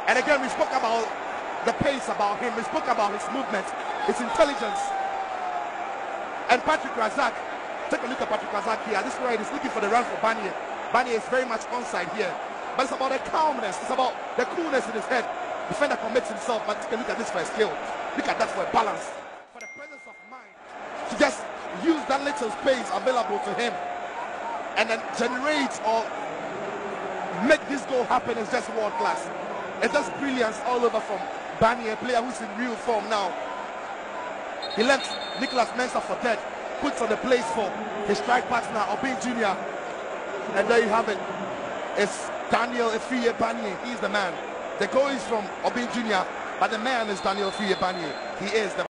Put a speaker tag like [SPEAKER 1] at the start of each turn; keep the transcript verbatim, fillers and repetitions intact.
[SPEAKER 1] And again, we spoke about the pace about him. We spoke about his movement, his intelligence. And Patrick Razak, take a look at Patrick Razak here. This is where he's looking for the run for Barnier. Barnier is very much onside here. But it's about the calmness. It's about the coolness in his head. Defender commits himself, but take a look at this for a skill. Look at that for a balance. For the presence of mind to just use that little space available to him and then generate or make this goal happen is just world class. It's just brilliance all over from Barnier, a player who's in real form now. He left Nicholas Mensah for dead, puts on the place for his strike partner, Obin Junior And there you have it. It's Daniel Efriye Barnier. He's the man. The goal is from Obin Junior, but the man is Daniel Efriye Barnier. He is the